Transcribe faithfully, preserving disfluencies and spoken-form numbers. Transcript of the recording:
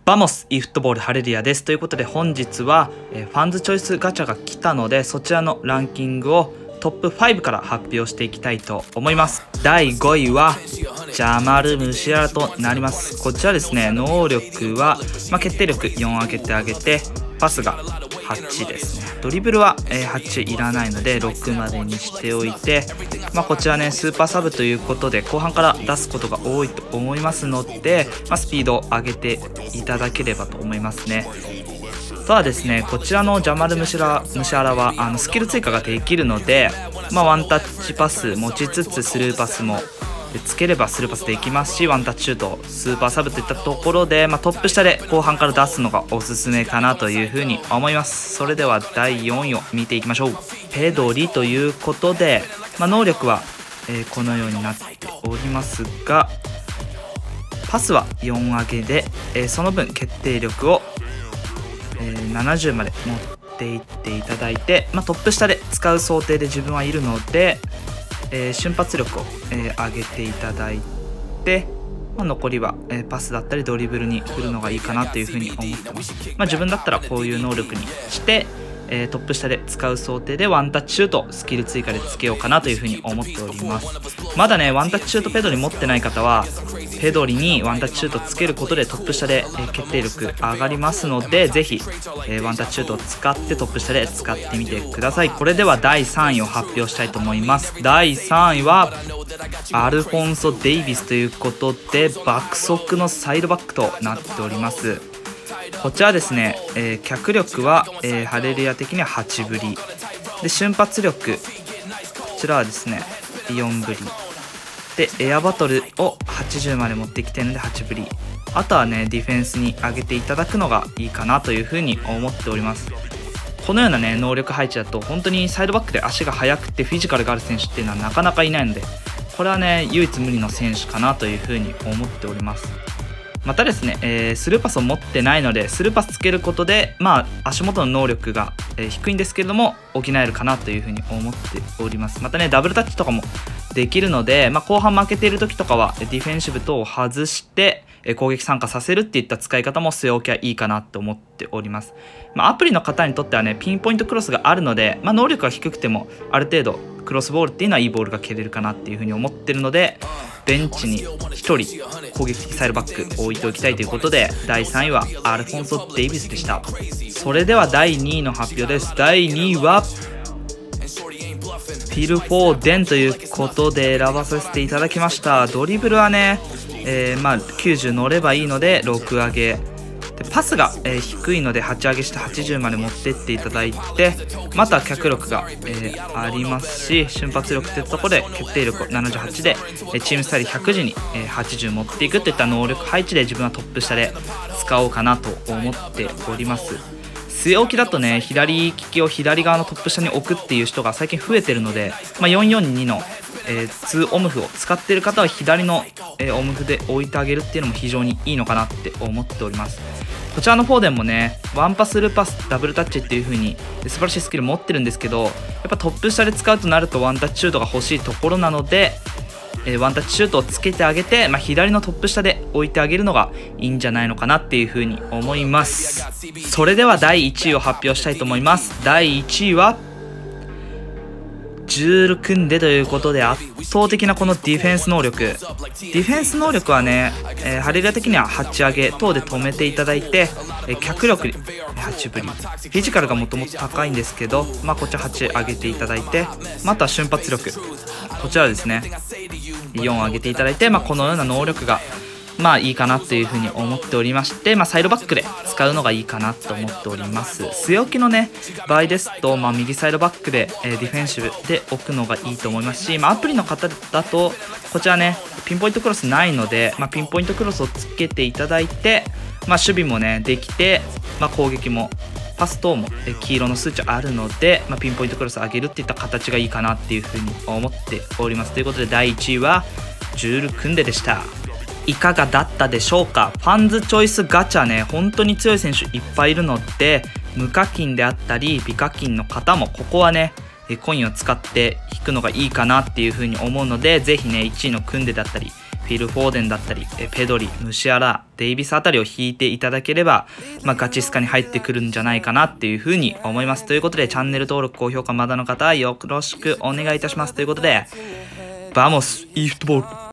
バモス e フットボールハレルヤです。ということで本日は、えー、ファンズチョイスガチャが来たので、そちらのランキングをトップファイブから発表していきたいと思います。だいごいはジャマル・ムシアラとなります。こちらですね、能力は、まあ、決定力よん上げてあげて、パスがはちですね。ドリブルは、えー、はちいらないのでろくまでにしておいて、まあ、こちらねスーパーサブということで後半から出すことが多いと思いますので、まあ、スピードを上げていただければと思いますね。あとはですね、こちらのジャマル・ムシャラ、ムシャラはあのスキル追加ができるので、まあ、ワンタッチパス持ちつつスルーパスもつければスルーパスできますし、ワンタッチシュートスーパーサブといったところで、まあ、トップ下で後半から出すのがおすすめかなというふうに思います。それではだいよんいを見ていきましょう。ペドリということで、まあ、能力は、えー、このようになっておりますが、パスはよん上げで、えー、その分決定力を、えー、ななじゅうまで持っていっていただいて、まあ、トップ下で使う想定で自分はいるので、えー、瞬発力を、えー、上げていただいて、まあ、残りは、えー、パスだったりドリブルに振るのがいいかなというふうに思ってます。まあ、自分だったらこういう能力にして、えー、トップ下で使う想定でワンタッチシュートスキル追加でつけようかなというふうに思っております。まだねワンタッチシュートペドリ持ってない方はペドリにワンタッチシュートつけることでトップ下で、えー、決定力上がりますので、ぜひ、えー、ワンタッチシュートを使ってトップ下で使ってみてください。これではだいさんいを発表したいと思います。だいさんいはアルフォンソ・デイビスということで爆速のサイドバックとなっております。こちらですね、えー、脚力は、えー、ハレルヤ的にははちぶりで、瞬発力こちらはですねよんぶりで、エアバトルをはちじゅうまで持ってきてるのではちぶり。あとはねディフェンスに上げていただくのがいいかなというふうに思っております。このようなね能力配置だと本当にサイドバックで足が速くてフィジカルがある選手っていうのはなかなかいないので、これはね唯一無二の選手かなというふうに思っております。またですね、えー、スルーパスを持ってないのでスルーパスつけることで、まあ、足元の能力が、えー、低いんですけれども補えるかなというふうに思っております。またねダブルタッチとかもできるので、まあ、後半負けている時とかはディフェンシブ等を外して、えー、攻撃参加させるっていった使い方も据え置きはいいかなと思っております。まあ、アプリの方にとってはねピンポイントクロスがあるので、まあ、能力が低くてもある程度クロスボールっていうのはいいボールが蹴れるかなっていうふうに思ってるので、ベンチにひとり攻撃的サイドバック置いておきたいということでだいさんいはアルフォンソ・デイビスでした。それではだいにいの発表です。だいにいはフィル・フォーデンということで選ばさせていただきました。ドリブルはね、えー、まあきゅうじゅう乗ればいいのでろく上げで、パスが、えー、低いのではち上げしてはちじゅうまで持ってっていただいて、また脚力が、えー、ありますし瞬発力といったところで決定力をななじゅうはちで、えー、チームスタイルひゃく時に、えー、はちじゅう持っていくといった能力配置で自分はトップ下で使おうかなと思っております。据え置きだとね左利きを左側のトップ下に置くっていう人が最近増えてるので、まあ、よんよんにの、えー、にオムフを使っている方は左の、えー、オムフで置いてあげるっていうのも非常にいいのかなって思っております。こちらのフォーデンもねワンパスルーパスダブルタッチっていう風に素晴らしいスキル持ってるんですけど、やっぱトップ下で使うとなるとワンタッチシュートが欲しいところなので、えー、ワンタッチシュートをつけてあげて、まあ、左のトップ下で置いてあげるのがいいんじゃないのかなっていう風に思います。それではだいいちいを発表したいと思います。だいいちいはジュール・クンデということで圧倒的なこのディフェンス能力。ディフェンス能力はね、えー、ハレルヤ的にははち上げ等で止めていただいて、えー、脚力はちぶり、フィジカルがもともと高いんですけど、まあ、こっちははち上げていただいて、また瞬発力こちらですねよん上げていただいて、まあ、このような能力がまあいいかなというふうに思っておりまして、まあ、サイドバックで使うのがいいかなと思っております。据え置きのね場合ですと、まあ、右サイドバックで、えー、ディフェンシブで置くのがいいと思いますし、まあ、アプリの方だとこちらねピンポイントクロスないので、まあ、ピンポイントクロスをつけていただいて、まあ、守備もねできて、まあ、攻撃もパス等も黄色の数値あるので、まあ、ピンポイントクロス上げるっていった形がいいかなっていうふうに思っております。ということでだいいちいはジュール・クンデでした。いかがだったでしょうか。ファンズチョイスガチャね本当に強い選手いっぱいいるので、無課金であったり美課金の方もここはねコインを使って引くのがいいかなっていう風に思うので、ぜひねいちいのクンデだったりフィル・フォーデンだったり、えペドリ、ムシアラ、デイビスあたりを引いていただければ、まあ、ガチスカに入ってくるんじゃないかなっていうふうに思います。ということで、チャンネル登録、高評価まだの方はよろしくお願いいたします。ということで、バモス、イーフットボール。